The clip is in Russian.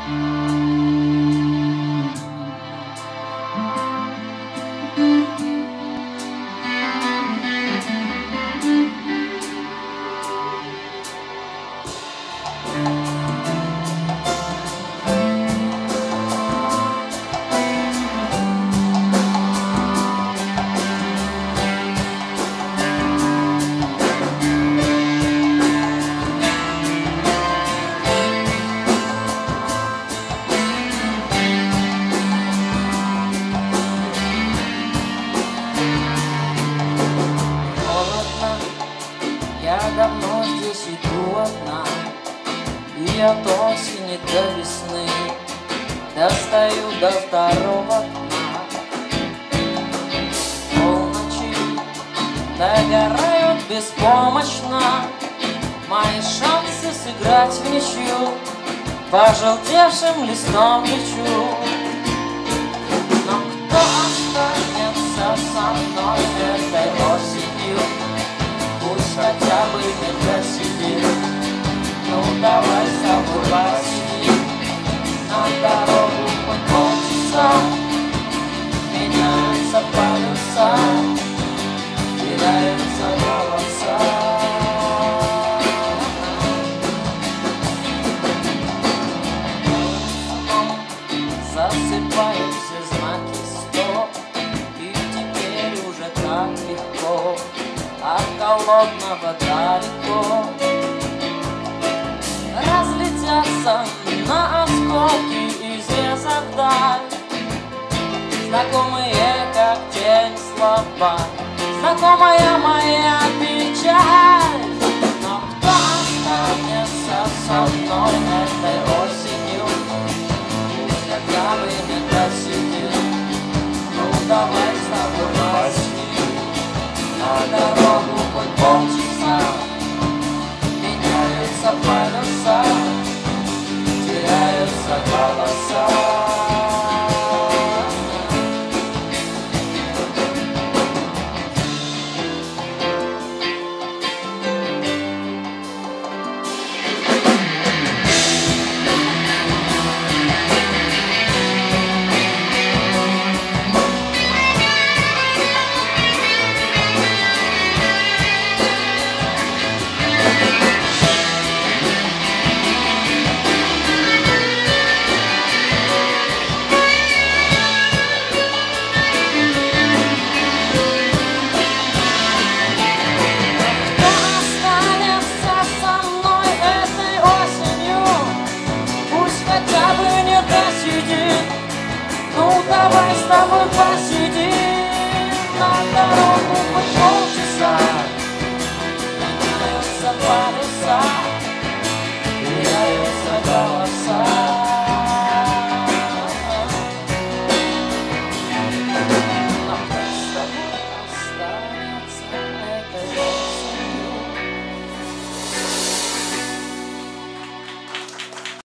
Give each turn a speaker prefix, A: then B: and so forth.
A: Я давно здесь иду одна, и от осени до весны достаю до второго дна. Полночи догорают беспомощно мои шансы сыграть в ничью, пожелтевшим листом лечу. Но кто останется со мной этой осенью? Пусть хотя бы не сидит. Ну давай с тобой посидим на дорогу хоть полчаса. Меняются полюса, теряются голоса. Засыпают все знаки стоп, и теперь уже так легко от холодного далеко разлетятся на осколки изрезав вдаль. Знакомые, как тень, слова, знакомая моя печаль. Но кто останется со мной этой осенью? Пусть хотя бы не досидит. Ну давай с тобой посидим на дорогу хоть полчаса. Меняются полюса, теряются голоса. Ну давай с тобой посидим.